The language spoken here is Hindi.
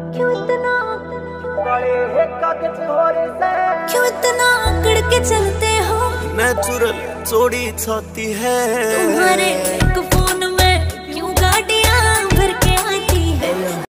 क्यों इतना बड़े है कागज और से क्यों इतना अकड़ के चलते हो? नेचुरल चोरी छाती है तुम्हारे एक